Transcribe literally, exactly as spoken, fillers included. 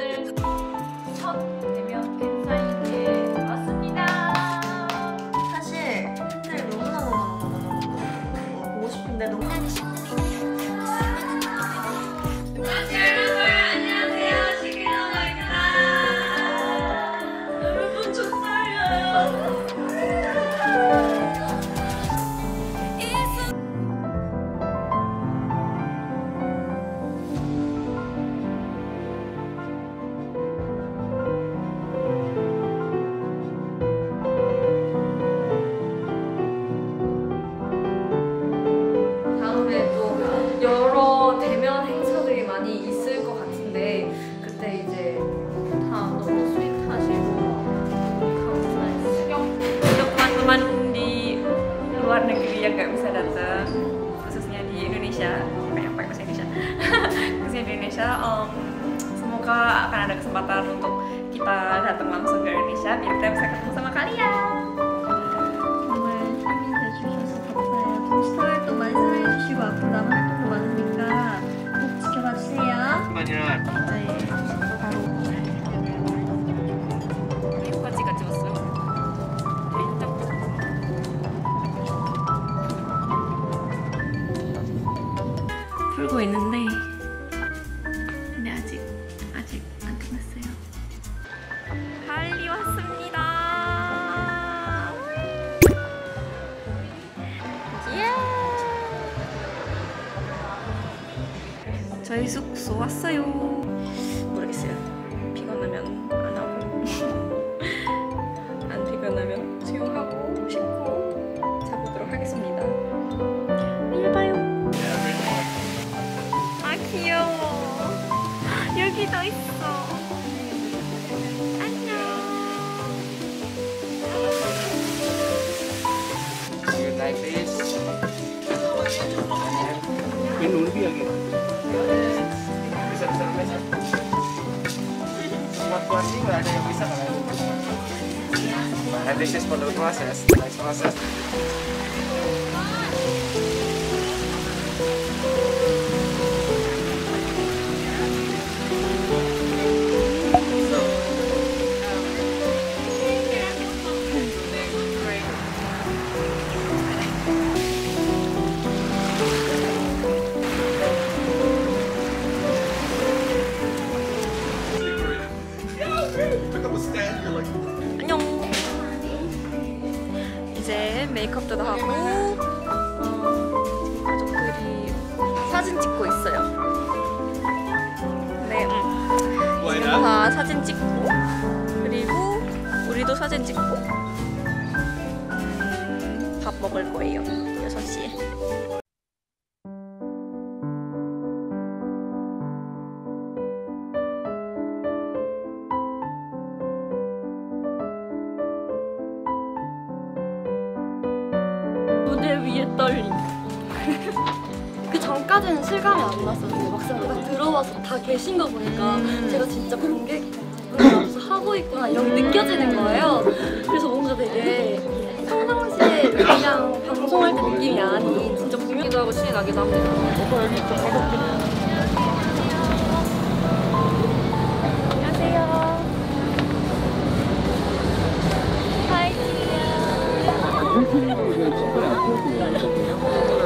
오늘 첫 대면 행사인데 왔습니다. 사실 팬들 너무너무너무너무 보고 싶은데 너무 여러 대면 행사들이 많이 있을 것 같은데 그때 이제 다 너무 스윗하시고 감사했어요. Untuk teman-teman di luar negeri yang nggak bisa datang, khususnya di Indonesia, kayak apa bahasa Indonesia, khususnya di Indonesia, um, semoga akan ada kesempatan untuk kita datang langsung ke Indonesia biar kita bisa ketemu sama kalian. 정말 힘이 주셔서 감사해요. 동시타월도 많이 사랑해주시고 앞으로 남은 활동도 많으니까 꼭 지켜봐 주세요. 아니라 이제 바로 여기까지가 찍었어요. 풀고 있는데 근데 아직 아직 안 끝났어요. 발리 왔습니다. 저희 숙소 왔어요. 모르겠어요. 피곤하면 안 하고 안 피곤하면 수영하고 씻고 자보도록 하겠습니다. 내일 봐요. 아 귀여워. 여기도 있어. 안녕. you like this and lebih lagi bisa bisa bisa semua tuasi nggak ada yang bisa kan and this is for the process next process. 안녕. 이제 메이크업도 다 하고 어, 가족들이 사진 찍고 있어요. 네, 음. 지금 다 사진 찍고 그리고 우리도 사진 찍고 음, 밥 먹을 거예요. 여섯 시에. 무대 위에 떨림. 그 전까지는 실감이 안 났었는데 막상 딱 들어와서 다 계신 거 보니까 음. 제가 진짜 관객분들 하고 있구나 이런 게 느껴지는 거예요. 그래서 뭔가 되게 평상시에 그냥 방송할 때 느낌이 아닌 진짜 기도 하고 신이 나기도 합니다. 안녕하세요. 파이팅이요.